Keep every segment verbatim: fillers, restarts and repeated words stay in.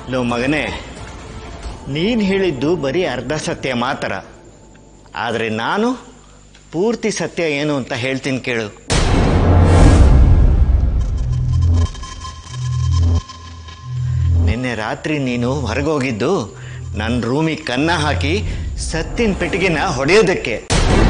Low ಮಗನೇ, ನೀನು ಹೇಳಿದ್ದು ಬರೀ ಅರ್ಧ ಸತ್ಯ ಮಾತ್ರ. ಆದರೆ ನಾನು ಪೂರ್ತಿ ಸತ್ಯ ಏನು ಅಂತ ಹೇಳ್ತೀನಿ ಕೇಳು. ನಿನ್ನೆ ರಾತ್ರಿ ನೀನು ಹೊರಗೋಗಿದ್ದು ನನ್ನ ರೂಮಿಗೆ ಕನ್ನ ಹಾಕಿ ಸತ್ತಿನ ಪೆಟ್ಟಿಗೆನ ಹೊಡೆಯೋದಕ್ಕೆ.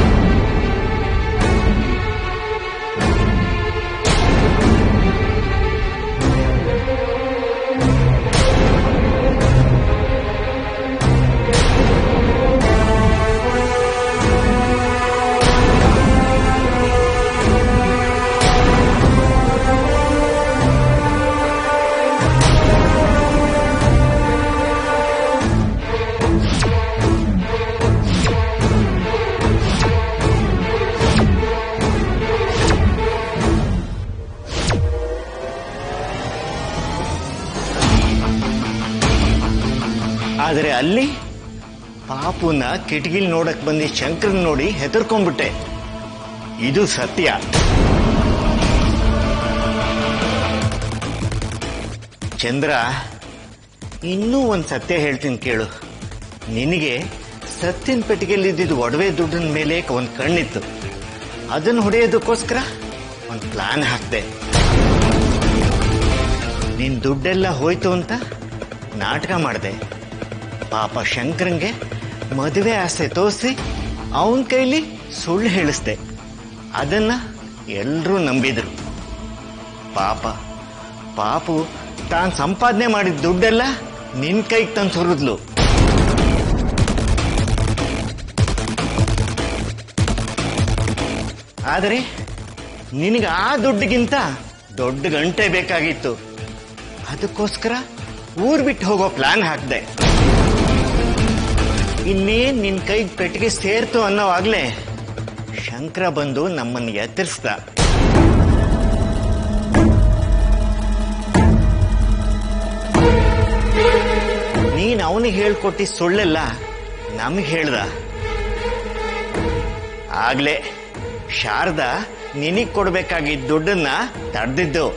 ಆದರೆ ಅಲ್ಲಿ ಪಾಪುನ ಕಿಟಕಿಲಿ ನೋಡಕ್ ಬಂದಿ ಶಂಕರನ್ ನೋಡಿ ಹೆದರ್ಕೊಂಡ್ಬಿಟ್ಟೆ. ಇದು ಸತ್ಯ. ಚಂದ್ರ, ಇನ್ನೂ ಒಂದು ಸತ್ಯ ಹೇಳ್ತೀನಿ ಕೇಳು. ನಿನಗೆ ಸತ್ತಿನ ಪೆಟ್ಟಿಗೆಯಲ್ಲಿ ಇದ್ದಿದ್ದು ಒಡವೆ ದುಡ್ಡಿನ ಮೇಲೆ ಒಂದು ಕಣ್ಣಿತ್ತು. ಅದನ್ನು ಹೊಡೆಯೋದಕ್ಕೋಸ್ಕರ ಒಂದು ಪ್ಲಾನ್ ಹಾಕ್ದೆ. ನಿನ್ ದುಡ್ಡೆಲ್ಲ ಹೋಯ್ತು ಅಂತ ನಾಟಕ ಮಾಡಿದೆ. ಪಾಪ ಶಂಕರಂಗೆ ಮದುವೆ ಆಸೆ ತೋರಿಸಿ ಅವನ ಕೈಲಿ ಸುಳ್ಳು ಹೇಳಿಸ್ದೆ. ಅದನ್ನ ಎಲ್ಲರೂ ನಂಬಿದ್ರು. ಪಾಪ ಪಾಪು ತಾನು ಸಂಪಾದನೆ ಮಾಡಿದ ದುಡ್ಡೆಲ್ಲ ನಿನ್ ಕೈಗೆ ತಂದು ಸುರಿದ್ಲು. ಆದರೆ ನಿನಗೆ ಆ ದುಡ್ಡಿಗಿಂತ ದೊಡ್ಡ ಗಂಟೆ ಬೇಕಾಗಿತ್ತು. ಅದಕ್ಕೋಸ್ಕರ ಊರ್ ಬಿಟ್ಟು ಹೋಗೋ ಪ್ಲಾನ್ ಹಾಕ್ದೆ. ಇನ್ನೇನ್ ನಿನ್ ಕೈಗೆ ಪೆಟ್ಟಿಗೆ ಸೇರ್ತು ಅನ್ನೋವಾಗ್ಲೇ ಶಂಕರ ಬಂದು ನಮ್ಮನ್ನು ಎತ್ತರಿಸ್ದ. ನೀನ್ ಅವನಿಗೆ ಹೇಳ್ಕೊಟ್ಟಿ ಸುಳ್ಳೆಲ್ಲ ನಮಗೆ ಹೇಳ್ದ. ಆಗ್ಲೇ ಶಾರದಾ ನಿನಗ್ ಕೊಡ್ಬೇಕಾಗಿದ್ದ ದುಡ್ಡನ್ನ ತಡೆದಿದ್ದು.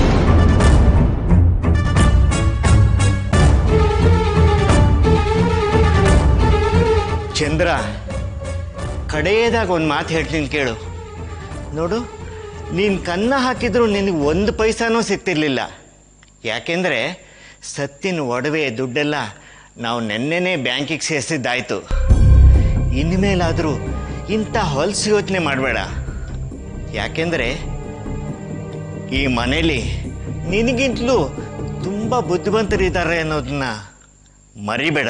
ಚಂದ್ರ, ಕಡೆಯದಾಗ ಒಂದು ಮಾತು ಹೇಳ್ತೀನಿ ಕೇಳು. ನೋಡು, ನೀನ್ ಕನ್ನ ಹಾಕಿದ್ರು ನಿನಗೆ ಒಂದು ಪೈಸಾನೂ ಸಿಗ್ತಿರ್ಲಿಲ್ಲ. ಯಾಕೆಂದ್ರೆ ಸತ್ತಿನ ಒಡವೆ ದುಡ್ಡೆಲ್ಲ ನಾವು ನೆನ್ನೆನೇ ಬ್ಯಾಂಕಿಗೆ ಸೇರಿಸಿದ್ದಾಯ್ತು. ಇನ್ಮೇಲಾದ್ರೂ ಇಂಥ ಹೊಲಸು ಯೋಚನೆ ಮಾಡಬೇಡ. ಯಾಕೆಂದ್ರೆ ಈ ಮನೇಲಿ ನಿನಗಿಂತಲೂ ತುಂಬಾ ಬುದ್ಧಿವಂತರಿದ್ದಾರೆ ಅನ್ನೋದನ್ನ ಮರಿಬೇಡ.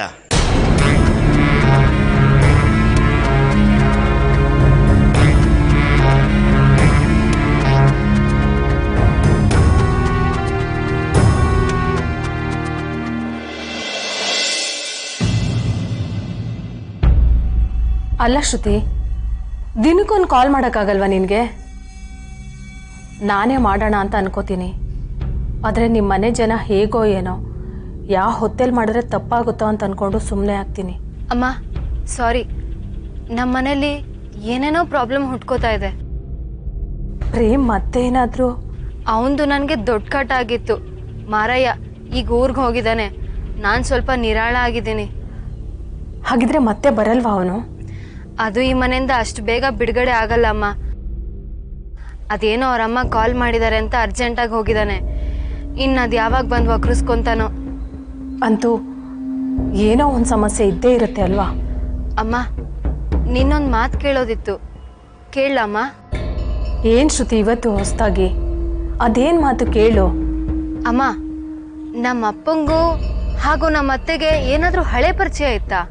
ಅಲ್ಲ ಶ್ರುತಿ, ದಿನಕ್ಕೊಂದು ಕಾಲ್ ಮಾಡೋಕ್ಕಾಗಲ್ವಾ ನಿನಗೆ? ನಾನೇ ಮಾಡೋಣ ಅಂತ ಅನ್ಕೋತೀನಿ. ಆದರೆ ನಿಮ್ಮ ಮನೆ ಜನ ಹೇಗೋ ಏನೋ, ಯಾವ ಹೊತ್ತಲ್ಲಿ ಮಾಡಿದ್ರೆ ತಪ್ಪಾಗುತ್ತೋ ಅಂತ ಅಂದ್ಕೊಂಡು ಸುಮ್ಮನೆ ಆಗ್ತೀನಿ. ಅಮ್ಮ ಸಾರಿ, ನಮ್ಮ ಮನೇಲಿ ಏನೇನೋ ಪ್ರಾಬ್ಲಮ್ ಹುಟ್ಕೋತಾ ಇದೆ. ಪ್ರೇಮ್ ಮತ್ತೆ ಏನಾದರೂ? ಅವನದು ನನಗೆ ದೊಡ್ಡ ಕಟ್ ಆಗಿತ್ತು. ಮಾರಯ್ಯ ಈಗ ಊರಿಗೆ ಹೋಗಿದ್ದಾನೆ. ನಾನು ಸ್ವಲ್ಪ ನಿರಾಳ ಆಗಿದ್ದೀನಿ. ಹಾಗಿದ್ರೆ ಮತ್ತೆ ಬರಲ್ವಾ ಅವನು? ಅದು ಈ ಮನೆಯಿಂದ ಅಷ್ಟು ಬೇಗ ಬಿಡುಗಡೆ ಆಗಲ್ಲ ಅಮ್ಮ. ಅದೇನೋ ಅವರಮ್ಮ ಕಾಲ್ ಮಾಡಿದ್ದಾರೆ ಅಂತ ಅರ್ಜೆಂಟಾಗಿ ಹೋಗಿದ್ದಾನೆ. ಇನ್ನು ಅದು ಯಾವಾಗ ಬಂದು ವಕ್ರಿಸ್ಕೊಂತಾನೋ. ಅಂತೂ ಏನೋ ಒಂದು ಸಮಸ್ಯೆ ಇದ್ದೇ ಇರುತ್ತೆ ಅಲ್ವಾ? ಅಮ್ಮ ನಿನ್ನೊಂದು ಮಾತು ಕೇಳೋದಿತ್ತು, ಕೇಳಮ್ಮ? ಏನು ಶ್ರುತಿ ಇವತ್ತು ಹೊಸದಾಗಿ? ಅದೇನು ಮಾತು ಕೇಳು. ಅಮ್ಮ, ನಮ್ಮ ಅಪ್ಪಂಗೂ ಹಾಗೂ ನಮ್ಮ ಅತ್ತೆಗೆ ಏನಾದರೂ ಹಳೆ ಪರಿಚಯ ಇತ್ತಾ?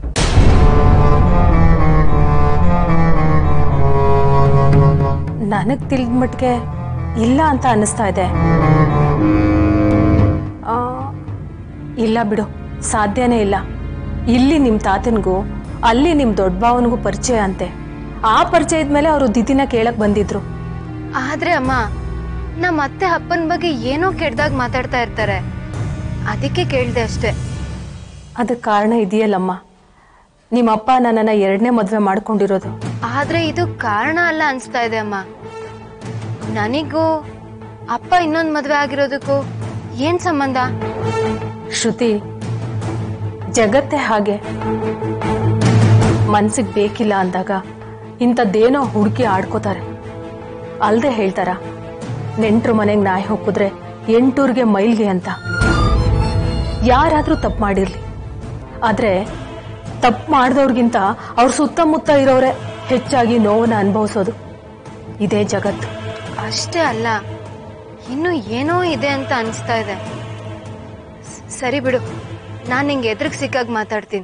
ನನಗೆ ತಿಳಿದ ಮಟ್ಟಿಗೆ ಇಲ್ಲ ಅಂತ ಅನ್ನಿಸ್ತಾ ಇದೆ. ಇಲ್ಲ ಬಿಡು, ಸಾಧ್ಯನೇ ಇಲ್ಲ. ಇಲ್ಲಿ ನಿಮ್ಮ ತಾತನಿಗೂ ಅಲ್ಲಿ ನಿಮ್ಮ ದೊಡ್ಡ ಭಾವನಿಗೂ ಪರಿಚಯ ಅಂತೆ. ಆ ಪರಿಚಯದ ಮೇಲೆ ಅವರು ದಿದಿನ ಕೇಳಕ್ ಬಂದಿದ್ರು. ಆದ್ರೆ ಅಮ್ಮ, ನಮ್ಮ ಅತ್ತೆ ಅಪ್ಪನ ಬಗ್ಗೆ ಏನೋ ಕೆಟ್ಟದಾಗ ಮಾತಾಡ್ತಾ ಇರ್ತಾರೆ. ಅದಕ್ಕೆ ಕೇಳಿದೆ ಅಷ್ಟೇ. ಅದಕ್ಕೆ ಕಾರಣ ಇದೆಯಲ್ಲಮ್ಮ, ನಿಮ್ಮಪ್ಪ ನನ್ನನ್ನು ಎರಡನೇ ಮದುವೆ ಮಾಡ್ಕೊಂಡಿರೋದು. ಆದ್ರೆ ಇದು ಕಾರಣ ಅಲ್ಲ ಅನ್ಸ್ತಾ ಇದೆ ಅಮ್ಮ. ನನಗೂ ಅಪ್ಪ ಇನ್ನೊಂದು ಮದುವೆ ಆಗಿರೋದಕ್ಕೂ ಏನ್ ಸಂಬಂಧ? ಶ್ರುತಿ, ಜಗತ್ತೇ ಹಾಗೆ. ಮನ್ಸಿಗೆ ಬೇಕಿಲ್ಲ ಅಂದಾಗ ಇಂಥದ್ದೇನೋ ಹುಡುಕಿ ಆಡ್ಕೋತಾರೆ. ಅಲ್ದೆ ಹೇಳ್ತಾರ, ನೆಂಟ್ರು ಮನೆಗೆ ನಾಯಿ ಹೋಗಿದ್ರೆ ಎಂಟೂರ್ಗೆ ಮೈಲ್ಗೆ ಅಂತ. ಯಾರಾದ್ರೂ ತಪ್ಪು ಮಾಡಿರ್ಲಿ, ಆದ್ರೆ ತಪ್ಪು ಮಾಡಿದವ್ರಿಗಿಂತ ಅವ್ರ ಸುತ್ತಮುತ್ತ ಇರೋರೆ ಹೆಚ್ಚಾಗಿ ನೋವನ್ನ ಅನುಭವಿಸೋದು. ಇದೇ ಜಗತ್ತು. ಅಷ್ಟೇ ಅಲ್ಲ, ಇನ್ನು ಏನೋ ಇದೆ ಅಂತ ಅನಿಸ್ತಾ ಇದೆ. ಸರಿ ಬಿಡು, ನಾನು ನಿಂಗೆ ಎದುರಿಗೆ ಸಿಕ್ಕಾಗ ಮಾತಾಡ್ತೀನಿ.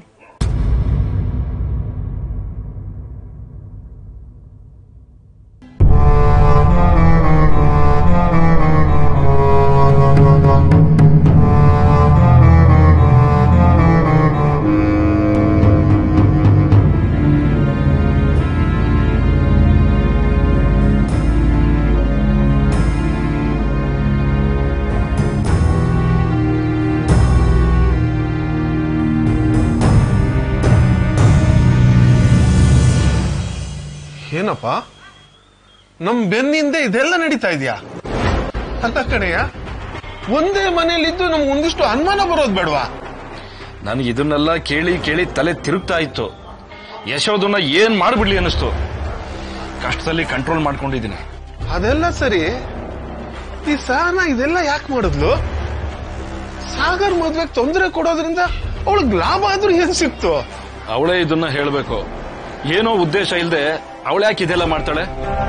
ಏನಪ್ಪ, ನಮ್ ಬೆನ್ನಿಂದ ಇದೆಲ್ಲ ನಡೀತಾ ಇದೆಯಾ? ಅಲ್ಲ ಕಣಯ್ಯ, ಒಂದೇ ಮನೆಯಲ್ಲಿದ್ದು ನಮ್ಗೆ ಒಂದಿಷ್ಟು ಅನುಮಾನ ಬರೋದು ಬೇಡವಾ? ನನಗೆ ಇದನ್ನೆಲ್ಲ ಕೇಳಿ ಕೇಳಿ ತಲೆ ತಿರುಗ್ತಾ ಇತ್ತು. ಯಶೋದನ್ನ ಏನ್ ಮಾಡ್ಬಿಡ್ಲಿ ಅನ್ನಿಸ್ತು. ಕಷ್ಟದಲ್ಲಿ ಕಂಟ್ರೋಲ್ ಮಾಡ್ಕೊಂಡಿದ್ದೀನಿ. ಅದೆಲ್ಲ ಸರಿ, ಈ ಸಹನ ಇದೆಲ್ಲ ಯಾಕೆ ಮಾಡಿದ್ಲು? ಸಾಗರ್ ಮದ್ವೆಗೆ ತೊಂದರೆ ಕೊಡೋದ್ರಿಂದ ಅವಳಿಗೆ ಲಾಭ ಆದ್ರೂ ಏನ್ ಸಿಕ್ತು? ಅವಳೇ ಇದನ್ನ ಹೇಳ್ಬೇಕು. ಏನೋ ಉದ್ದೇಶ ಇಲ್ಲದೆ ಅವಳ್ಯಾಕೆ ಇದೆಲ್ಲ ಮಾಡ್ತಾಳೆ?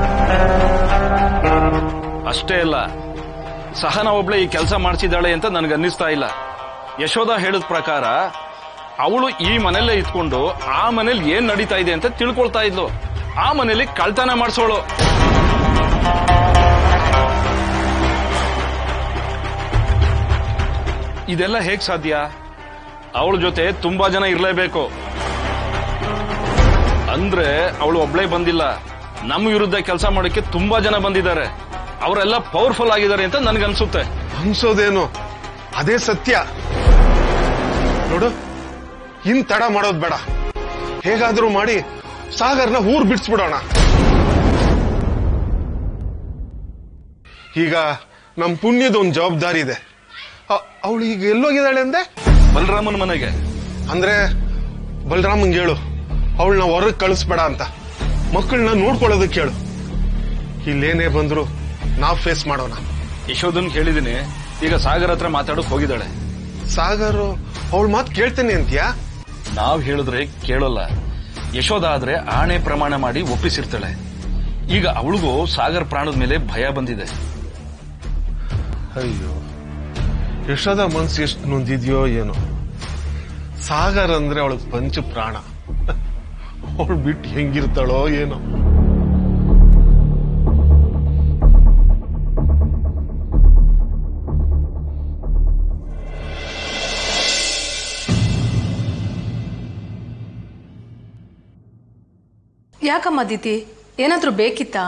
ಅಷ್ಟೇ ಅಲ್ಲ, ಸಹನ ಒಬ್ಳೆ ಈ ಕೆಲಸ ಮಾಡಿಸಿದಾಳೆ ಅಂತ ನನಗೆ ಅನ್ನಿಸ್ತಾ ಇಲ್ಲ. ಯಶೋಧ ಹೇಳಿದ ಪ್ರಕಾರ ಅವಳು ಈ ಮನೆಯಲ್ಲೇ ಇದ್ಕೊಂಡು ಆ ಮನೇಲಿ ಏನ್ ನಡೀತಾ ಇದೆ ಅಂತ ತಿಳ್ಕೊಳ್ತಾ ಇದ್ಲು. ಆ ಮನೇಲಿ ಕಳ್ತನ ಮಾಡಿಸೋಳು. ಇದೆಲ್ಲ ಹೇಗ್ ಸಾಧ್ಯ? ಅವಳ ಜೊತೆ ತುಂಬಾ ಜನ ಇರಲೇಬೇಕು. ಅಂದ್ರೆ ಅವಳು ಒಬ್ಳೇ ಬಂದಿಲ್ಲ, ನಮ್ಮ ವಿರುದ್ಧ ಕೆಲಸ ಮಾಡೋಕೆ ತುಂಬಾ ಜನ ಬಂದಿದ್ದಾರೆ. ಅವರೆಲ್ಲ ಪವರ್ಫುಲ್ ಆಗಿದ್ದಾರೆ ಅಂತ ನನ್ಗನ್ಸುತ್ತೆ. ಅನ್ಸೋದೇನು, ಅದೇ ಸತ್ಯ. ನೋಡು, ಇನ್ ತಡ ಮಾಡೋದ್ ಬೇಡ. ಹೇಗಾದ್ರೂ ಮಾಡಿ ಸಾಗರ್ನ ಊರ್ ಬಿಡ್ಸ್ಬಿಡೋಣ. ಈಗ ನಮ್ ಪುಣ್ಯದ ಒಂದ್ ಜವಾಬ್ದಾರಿ ಇದೆ. ಅವಳು ಈಗ ಎಲ್ಲೋಗಿದ್ದಾಳೆ ಅಂದೆ? ಬಲರಾಮನ್ ಮನೆಗೆ. ಅಂದ್ರೆ ಬಲರಾಮಂಗೆ ಹೇಳು ಅವಳನ್ನ ಹೊರಗೆ ಕಳಿಸ್ಬೇಡ ಅಂತ. ಮಕ್ಕಳನ್ನ ನೋಡ್ಕೊಳ್ಳೋದಕ್ಕೆ ಹೇಳು. ಇಲ್ಲೇನೇ ಬಂದ್ರು ನಾವ್ ಫೇಸ್ ಮಾಡೋಣ. ಯಶೋಧನ್ ಹೇಳಿದೀನಿ, ಈಗ ಸಾಗರ್ ಹತ್ರ ಮಾತಾಡೋಕ್ ಹೋಗಿದ್ದಾಳೆ. ಸಾಗರ್ ಅವಳ ಮಾತು ಕೇಳ್ತೇನೆ ಅಂತೀಯಾ? ನಾವ್ ಹೇಳಿದ್ರೆ ಕೇಳೋಲ್ಲ. ಯಶೋಧ ಆದ್ರೆ ಆಣೆ ಪ್ರಮಾಣ ಮಾಡಿ ಒಪ್ಪಿಸಿರ್ತಾಳೆ. ಈಗ ಅವಳಿಗೂ ಸಾಗರ್ ಪ್ರಾಣದ ಮೇಲೆ ಭಯ ಬಂದಿದೆ. ಅಯ್ಯೋ, ಯಶೋಧ ಮನ್ಸು ಎಷ್ಟು ನೊಂದಿದ್ಯೋ ಏನೋ. ಸಾಗರ್ ಅಂದ್ರೆ ಅವಳಿಗೆ ಪಂಚ ಪ್ರಾಣ. ಅವಳು ಬಿಟ್ಟು ಹೆಂಗಿರ್ತಾಳೋ ಏನೋ. ಯಾಕಮ್ಮ ದೀದಿ, ಏನಾದ್ರೂ ಬೇಕಿತ್ತಾ?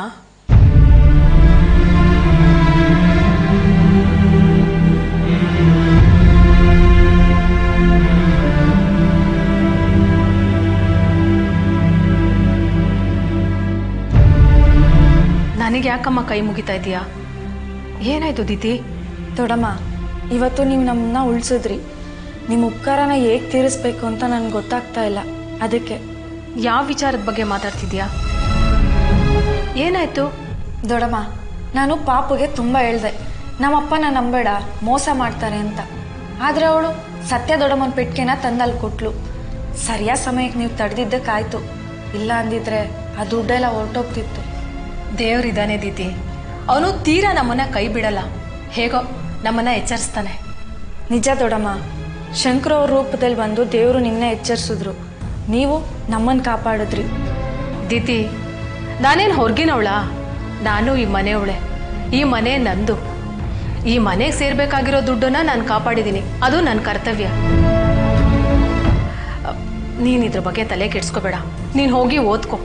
ನನಗೆ ಯಾಕಮ್ಮ ಕೈ ಮುಗಿತಾ ಇದೀಯಾ? ಏನಾಯ್ತು ದೀದಿ? ದೊಡಮ್ಮ, ಇವತ್ತು ನೀವು ನಮ್ಮನ್ನ ಉಳಿಸಿದ್ರಿ. ನಿಮ್ಮ ಉಪಕಾರನ ಹೇಗೆ ತೀರಿಸ್ಬೇಕು ಅಂತ ನನ್ಗೆ ಗೊತ್ತಾಗ್ತಾ ಇಲ್ಲ. ಅದಕ್ಕೆ. ಯಾವ ವಿಚಾರದ ಬಗ್ಗೆ ಮಾತಾಡ್ತಿದ್ಯಾ? ಏನಾಯ್ತು? ದೊಡಮ್ಮ, ನಾನು ಪಾಪುಗೆ ತುಂಬ ಹೇಳ್ದೆ, ನಮ್ಮಪ್ಪನ ನಂಬೇಡ, ಮೋಸ ಮಾಡ್ತಾರೆ ಅಂತ. ಆದರೆ ಅವಳು ಸತ್ಯ ದೊಡಮ್ಮನ ಪೆಟ್ಟಿಗೆನ ತಂದಲ್ಲಿ ಕೊಟ್ಲು. ಸರಿಯಾದ ಸಮಯಕ್ಕೆ ನೀವು ತಡೆದಿದ್ದಕ್ಕಾಯ್ತು. ಇಲ್ಲ ಅಂದಿದ್ರೆ ಆ ದುಡ್ಡೆಲ್ಲ ಹೊರಟೋಗ್ತಿತ್ತು. ದೇವ್ರಿದ್ದಾನೆ ದೀದಿ, ಅವನು ತೀರಾ ನಮ್ಮನ್ನ ಕೈ ಬಿಡಲ್ಲ. ಹೇಗೋ ನಮ್ಮನ್ನ ಎಚ್ಚರಿಸ್ತಾನೆ. ನಿಜ ದೊಡಮ್ಮ, ಶಂಕರ ಅವ್ರ ರೂಪದಲ್ಲಿ ಬಂದು ದೇವರು ನಿನ್ನ ಎಚ್ಚರಿಸಿದ್ರು. ನೀವು ನಮ್ಮನ್ನು ಕಾಪಾಡಿದ್ರಿ. ದೀದಿ, ನಾನೇನು ಹೊರಗಿನವಳ? ನಾನು ಈ ಮನೆಯವಳೆ. ಈ ಮನೆ ನಂದು. ಈ ಮನೆಗೆ ಸೇರ್ಬೇಕಾಗಿರೋ ದುಡ್ಡನ್ನ ನಾನು ಕಾಪಾಡಿದ್ದೀನಿ. ಅದು ನನ್ನ ಕರ್ತವ್ಯ. ನೀನ್ ಇದ್ರ ಬಗ್ಗೆ ತಲೆ ಕೆಡ್ಸ್ಕೋಬೇಡ. ನೀನ್ ಹೋಗಿ ಓದ್ಕೊ.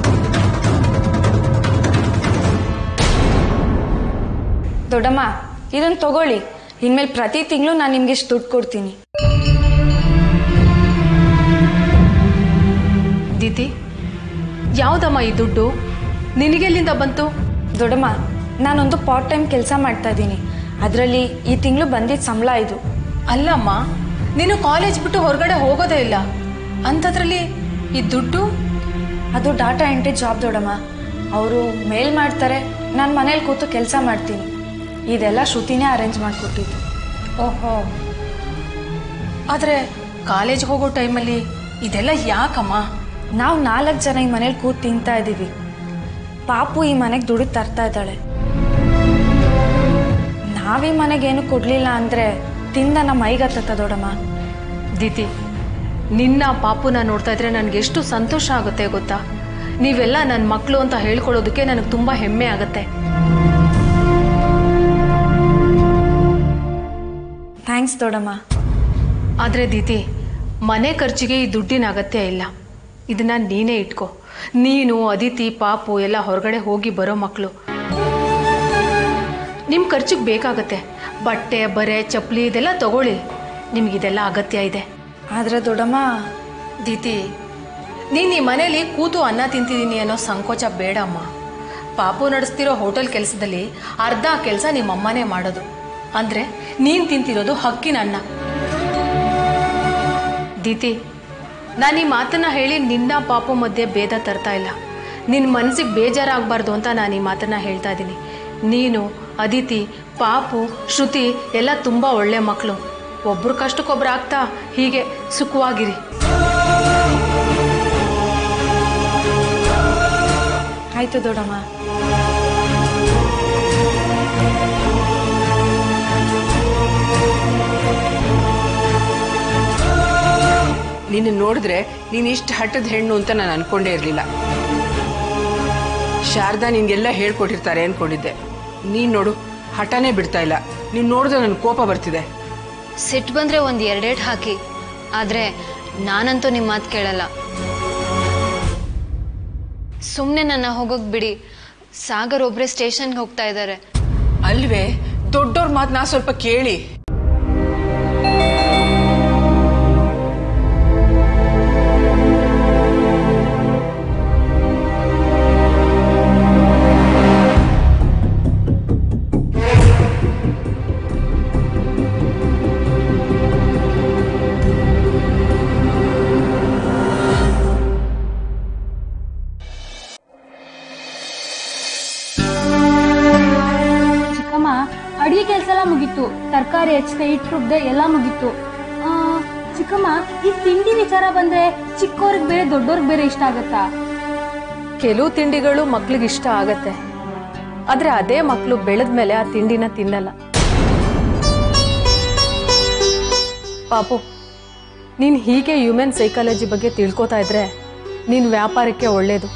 ದೊಡ್ಡಮ್ಮ, ಇದನ್ನು ತಗೊಳ್ಳಿ. ಇನ್ಮೇಲೆ ಪ್ರತಿ ತಿಂಗಳು ನಾನು ನಿಮ್ಗೆ ಇಷ್ಟು ದುಡ್ಡು ಕೊಡ್ತೀನಿ. ದೀದಿ, ಯಾವುದಮ್ಮ ಈ ದುಡ್ಡು? ನಿನಗೆಲ್ಲಿಂದ ಬಂತು? ದೊಡ್ಡಮ್ಮ, ನಾನೊಂದು ಪಾರ್ಟ್ ಟೈಮ್ ಕೆಲಸ ಮಾಡ್ತಾ ಇದ್ದೀನಿ. ಅದರಲ್ಲಿ ಈ ತಿಂಗಳು ಬಂದಿದ್ದ ಸಂಬಳ ಇದು. ಅಲ್ಲಮ್ಮ, ನೀನು ಕಾಲೇಜ್ ಬಿಟ್ಟು ಹೊರಗಡೆ ಹೋಗೋದೇ ಇಲ್ಲ, ಅಂಥದ್ರಲ್ಲಿ ಈ ದುಡ್ಡು? ಅದು ಡಾಟಾ ಎಂಟ್ರಿ ಜಾಬ್ ದೊಡ್ಡಮ್ಮ. ಅವರು ಮೇಲ್ ಮಾಡ್ತಾರೆ, ನಾನು ಮನೇಲಿ ಕೂತು ಕೆಲಸ ಮಾಡ್ತೀನಿ. ಇದೆಲ್ಲ ಶ್ರುತಿನೇ ಅರೇಂಜ್ ಮಾಡಿಕೊಟ್ಟಿದ್ದು. ಓಹೋ, ಆದರೆ ಕಾಲೇಜ್ ಹೋಗೋ ಟೈಮಲ್ಲಿ ಇದೆಲ್ಲ ಯಾಕಮ್ಮ? ನಾವು ನಾಲ್ಕು ಜನ ಈ ಮನೇಲಿ ಕೂತು ತಿಂತಾ ಇದ್ದೀವಿ. ಪಾಪು ಈ ಮನೆಗೆ ದುಡ್ಡು ತರ್ತಾ ಇದ್ದಾಳೆ. ನಾವೀ ಮನೆಗೇನು ಕೊಡಲಿಲ್ಲ ಅಂದರೆ ತಿಂದ ನಮ್ಮ ಮೈಗತ್ತ ದೊಡ್ಡಮ್ಮ. ದೀದಿ, ನಿನ್ನ ಪಾಪುನ ನೋಡ್ತಾ ಇದ್ರೆ ನನಗೆ ಎಷ್ಟು ಸಂತೋಷ ಆಗುತ್ತೆ ಗೊತ್ತಾ? ನೀವೆಲ್ಲ ನನ್ನ ಮಕ್ಕಳು ಅಂತ ಹೇಳ್ಕೊಳ್ಳೋದಕ್ಕೆ ನನಗೆ ತುಂಬ ಹೆಮ್ಮೆ ಆಗುತ್ತೆ. ಥ್ಯಾಂಕ್ಸ್ ದೊಡ್ಡಮ್ಮ. ಆದರೆ ದೀದಿ, ಮನೆ ಖರ್ಚಿಗೆ ಈ ದುಡ್ಡಿನ ಅಗತ್ಯ ಇಲ್ಲ. ಇದನ್ನ ನೀನೇ ಇಟ್ಕೋ. ನೀನು, ಅದಿತಿ, ಪಾಪು ಎಲ್ಲ ಹೊರಗಡೆ ಹೋಗಿ ಬರೋ ಮಕ್ಕಳು. ನಿಮ್ಮ ಖರ್ಚಿಗೆ ಬೇಕಾಗತ್ತೆ. ಬಟ್ಟೆ, ಬರೆ, ಚಪ್ಪಲಿ ಇದೆಲ್ಲ ತಗೊಳ್ಳಿ. ನಿಮಗಿದೆಲ್ಲ ಅಗತ್ಯ ಇದೆ. ಆದರೆ ದೊಡ್ಡಮ್ಮ, ದೀದಿ, ನೀನು ಈ ಮನೇಲಿ ಕೂತು ಅನ್ನ ತಿಂತಿದ್ದೀನಿ ಅನ್ನೋ ಸಂಕೋಚ ಬೇಡಮ್ಮ. ಪಾಪು ನಡೆಸ್ತಿರೋ ಹೋಟೆಲ್ ಕೆಲಸದಲ್ಲಿ ಅರ್ಧ ಕೆಲಸ ನಿಮ್ಮಮ್ಮನೇ ಮಾಡೋದು. ಅಂದರೆ ನೀನು ತಿಂತಿರೋದು ಹಕ್ಕಿನ ಅನ್ನ. ದೀದಿ, ನಾನು ಈ ಮಾತನ್ನ ಹೇಳಿ ನಿನ್ನ ಪಾಪು ಮಧ್ಯೆ ಭೇದ ತರ್ತಾ ಇಲ್ಲ. ನಿನ್ನ ಮನಸ್ಸಿಗೆ ಬೇಜಾರಾಗಬಾರ್ದು ಅಂತ ನಾನು ಈ ಮಾತನ್ನ ಹೇಳ್ತಾ ಇದ್ದೀನಿ. ನೀನು, ಅದಿತಿ, ಪಾಪು, ಶ್ರುತಿ ಎಲ್ಲ ತುಂಬ ಒಳ್ಳೆ ಮಕ್ಕಳು. ಒಬ್ರು ಕಷ್ಟಕ್ಕೊಬ್ರು ಆಗ್ತಾ ಹೀಗೆ ಸುಖವಾಗಿರಿ. ಆಯ್ತು ದೊಡ್ಡಮ್ಮ. ನಿನ್ನ ನೋಡಿದ್ರೆ ನೀನು ಇಷ್ಟು ಹಠದ ಹೆಣ್ಣು ಅಂತ ನಾನು ಅನ್ಕೊಂಡೇ ಇರಲಿಲ್ಲ. ಶಾರದಾ ನಿನ್ಗೆಲ್ಲ ಹೇಳ್ಕೊಟ್ಟಿರ್ತಾರೆ ಅನ್ಕೊಂಡಿದ್ದೆ. ನೀನು ನೋಡು, ಹಠನೇ ಬಿಡ್ತಾ ಇಲ್ಲ. ನೀನು ನೋಡಿದ್ರೆ ನನ್ನ ಕೋಪ ಬರ್ತಿದೆ. ಸಿಟ್ಟು ಬಂದ್ರೆ ಒಂದು ಎರಡೇಟ್ ಹಾಕಿ, ಆದರೆ ನಾನಂತೂ ನಿಮ್ಮ ಮಾತು ಕೇಳಲ್ಲ. ಸುಮ್ಮನೆ ನನ್ನ ಹೋಗೋಕೆ ಬಿಡಿ. ಸಾಗರ್ ಒಬ್ಬರೇ ಸ್ಟೇಷನ್ಗೆ ಹೋಗ್ತಾ ಇದ್ದಾರೆ. ಅಲ್ವೇ, ದೊಡ್ಡವ್ರ ಮಾತು ನಾ ಸ್ವಲ್ಪ ಕೇಳಿ. ಅಡಿಗೆ ಕೆಲಸ ಎಲ್ಲ ಮುಗೀತು. ತರಕಾರಿ ಹೆಚ್ಚಿದೆ, ಹಿಟ್ಟು ರುಬ್ದೆ ಎಲ್ಲ ಮುಗೀತು. ಚಿಕ್ಕಮ್ಮ, ಈ ತಿಂಡಿ ವಿಚಾರ ಬಂದ್ರೆ ಚಿಕ್ಕವ್ರಿಗೆ ಬೇರೆ ದೊಡ್ಡವ್ರಿಗೆ ಬೇರೆ ಇಷ್ಟ ಆಗತ್ತಾ? ಕೆಲವು ತಿಂಡಿಗಳು ಮಕ್ಳಿಗೆ ಇಷ್ಟ ಆಗತ್ತೆ, ಆದ್ರೆ ಅದೇ ಮಕ್ಕಳು ಬೆಳೆದ್ಮೇಲೆ ಆ ತಿಂಡಿನ ತಿನ್ನಲ್ಲ. ಪಾಪು, ನೀನ್ ಹೀಗೆ ಹ್ಯೂಮನ್ ಸೈಕಾಲಜಿ ಬಗ್ಗೆ ತಿಳ್ಕೊತಾ ಇದ್ರೆ ನಿನ್ ವ್ಯಾಪಾರಕ್ಕೆ ಒಳ್ಳೇದು.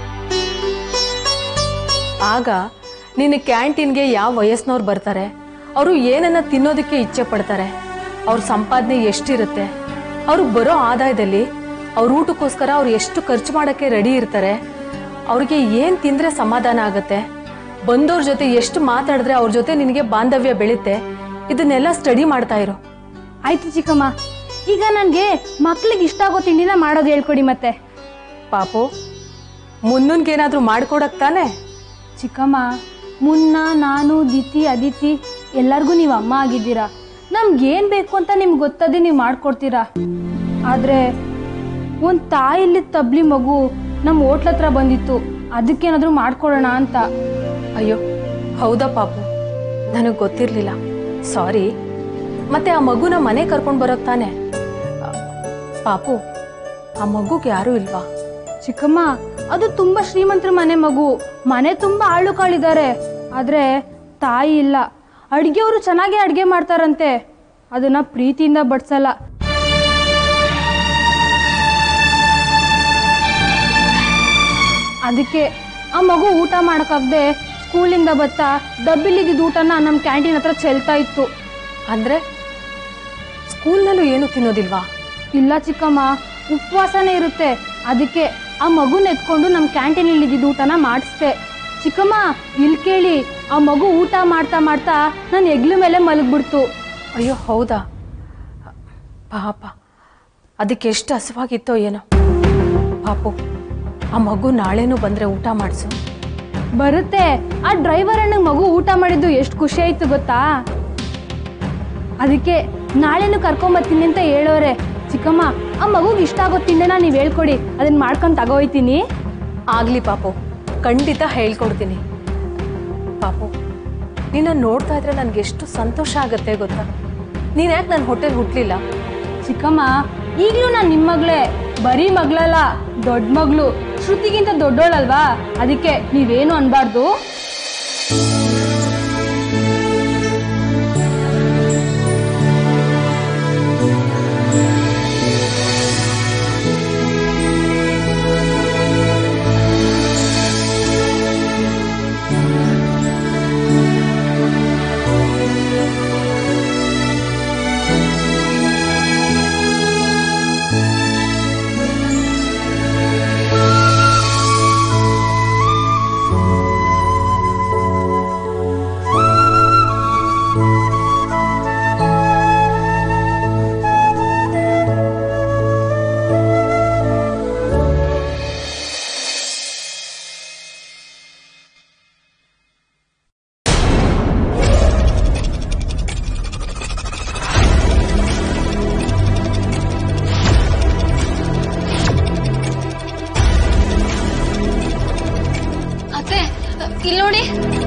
ಆಗ ನಿನ್ನ ಕ್ಯಾಂಟೀನ್ಗೆ ಯಾವ ವಯಸ್ಸಿನವ್ರು ಬರ್ತಾರೆ, ಅವರು ಏನನ್ನ ತಿನ್ನೋದಕ್ಕೆ ಇಚ್ಛೆ ಪಡ್ತಾರೆ, ಅವ್ರ ಸಂಪಾದನೆ ಎಷ್ಟಿರುತ್ತೆ, ಅವ್ರಿಗೆ ಬರೋ ಆದಾಯದಲ್ಲಿ ಅವ್ರ ಊಟಕ್ಕೋಸ್ಕರ ಅವ್ರು ಎಷ್ಟು ಖರ್ಚು ಮಾಡೋಕ್ಕೆ ರೆಡಿ ಇರ್ತಾರೆ, ಅವ್ರಿಗೆ ಏನು ತಿಂದರೆ ಸಮಾಧಾನ ಆಗುತ್ತೆ, ಬಂದವ್ರ ಜೊತೆ ಎಷ್ಟು ಮಾತಾಡಿದ್ರೆ ಅವ್ರ ಜೊತೆ ನಿನಗೆ ಬಾಂಧವ್ಯ ಬೆಳುತ್ತೆ, ಇದನ್ನೆಲ್ಲ ಸ್ಟಡಿ ಮಾಡ್ತಾ ಇರು. ಆಯ್ತು ಚಿಕ್ಕಮ್ಮ, ಈಗ ನನಗೆ ಮಕ್ಳಿಗೆ ಇಷ್ಟ ಆಗೋ ತಿಂಡಿನ ಮಾಡೋದು ಹೇಳ್ಕೊಡಿ. ಮತ್ತೆ ಪಾಪು, ಮುನ್ನೂನ್ಗೇನಾದ್ರೂ ಮಾಡ್ಕೊಡಕ್ ತಾನೆ? ಚಿಕ್ಕಮ್ಮ, ಮುನ್ನ, ನಾನು, ದಿತಿ, ಅದಿತಿ ಎಲ್ಲರಿಗೂ ನೀವು ಅಮ್ಮ ಆಗಿದ್ದೀರಾ. ನಮ್ಗೇನು ಬೇಕು ಅಂತ ನಿಮ್ಗೆ ಗೊತ್ತದೆ ನೀವು ಮಾಡ್ಕೊಡ್ತೀರಾ. ಆದರೆ ಒಂದು ತಾಯಿಲ್ಲಿ ತಬ್ಲಿ ಮಗು ನಮ್ಮ ಹೋಟ್ಲ ಹತ್ರ ಬಂದಿತ್ತು, ಅದಕ್ಕೇನಾದರೂ ಮಾಡ್ಕೊಡೋಣ ಅಂತ. ಅಯ್ಯೋ ಹೌದಾ ಪಾಪು, ನನಗೆ ಗೊತ್ತಿರಲಿಲ್ಲ, ಸಾರಿ. ಮತ್ತೆ ಆ ಮಗುನ ಮನೆ ಕರ್ಕೊಂಡು ಬರೋಕ್ ತಾನೆ? ಪಾಪು, ಆ ಮಗುಗೆ ಯಾರೂ ಇಲ್ವಾ? ಚಿಕ್ಕಮ್ಮ, ಅದು ತುಂಬಾ ಶ್ರೀಮಂತರ ಮನೆ ಮಗು. ಮನೆ ತುಂಬಾ ಆಳು ಕಾಳಿದ್ದಾರೆ, ಆದ್ರೆ ತಾಯಿ ಇಲ್ಲ. ಅಡ್ಗೆಯವರು ಚೆನ್ನಾಗಿ ಅಡ್ಗೆ ಮಾಡ್ತಾರಂತೆ, ಅದನ್ನ ಪ್ರೀತಿಯಿಂದ ಬಡ್ಸಲ್ಲ. ಅದಕ್ಕೆ ಆ ಮಗು ಊಟ ಮಾಡೋಕ್ಕಾಗದೆ ಸ್ಕೂಲಿಂದ ಬತ್ತಾ ಡಬ್ಬಿಲಿದ್ದ ಊಟನ ನಮ್ಮ ಕ್ಯಾಂಟೀನ್ ಹತ್ರ ಚೆಲ್ತಾ ಇತ್ತು. ಅಂದ್ರೆ ಸ್ಕೂಲ್ನಲ್ಲೂ ಏನು ತಿನ್ನೋದಿಲ್ವಾ? ಇಲ್ಲ ಚಿಕ್ಕಮ್ಮ, ಉಪವಾಸನೇ ಇರುತ್ತೆ. ಅದಕ್ಕೆ ಆ ಮಗುನ ಎತ್ಕೊಂಡು ನಮ್ಮ ಕ್ಯಾಂಟೀನಲ್ಲಿ ಇದ್ದಿದ್ದ ಊಟನ ಮಾಡಿಸ್ದೆ. ಚಿಕ್ಕಮ್ಮ ಇಲ್ಲಿ ಕೇಳಿ, ಆ ಮಗು ಊಟ ಮಾಡ್ತಾ ಮಾಡ್ತಾ ನನ್ನ ಹೆಗ್ಲ ಮೇಲೆ ಮಲಗ್ಬಿಡ್ತು. ಅಯ್ಯೋ ಹೌದಾ? ಪಾಪ, ಅದಕ್ಕೆ ಎಷ್ಟು ಹಸುವಾಗಿತ್ತೋ ಏನೋ. ಪಾಪು, ಆ ಮಗು ನಾಳೆನೂ ಬಂದ್ರೆ ಊಟ ಮಾಡಿಸು. ಬರುತ್ತೆ. ಆ ಡ್ರೈವರ್ ಅಣ್ಣಗೆ ಮಗು ಊಟ ಮಾಡಿದ್ದು ಎಷ್ಟು ಖುಷಿ ಆಯ್ತು ಗೊತ್ತಾ? ಅದಕ್ಕೆ ನಾಳೆನು ಕರ್ಕೊಂಬರ್ತೀನಿ ಅಂತ ಹೇಳೋರೆ. ಚಿಕ್ಕಮ್ಮ, ಆ ಮಗುಗೆ ಇಷ್ಟ ಆಗೋ ತಿಂಡಿನ ನೀವು ಹೇಳ್ಕೊಡಿ, ಅದನ್ನ ಮಾಡ್ಕೊಂಡು ತಗೋಯ್ತೀನಿ. ಆಗ್ಲಿ ಪಾಪು, ಖಂಡಿತ ಹೇಳ್ಕೊಡ್ತೀನಿ. ಪಾಪು, ನಿನ್ನ ನೋಡ್ತಾ ಇದ್ರೆ ನನ್ಗೆ ಎಷ್ಟು ಸಂತೋಷ ಆಗತ್ತೆ ಗೊತ್ತಾ? ನೀನ್ ಯಾಕೆ ನನ್ನ ಹೊಟ್ಟೆಲ್ ಹುಟ್ಲಿಲ್ಲ? ಚಿಕ್ಕಮ್ಮ, ಈಗಲೂ ನಾನು ನಿಮ್ಮ ಮಗಳೇ, ಬರೀ ಮಗಳಲ್ಲ, ದೊಡ್ಡ ಮಗಳು. ಶ್ರುತಿಗಿಂತ ದೊಡ್ಡೋಳಲ್ವಾ, ಅದಕ್ಕೆ ನೀವೇನು ಅನ್ಬಾರ್ದು. ಇಲ್ಲಿ ನೋಡಿ.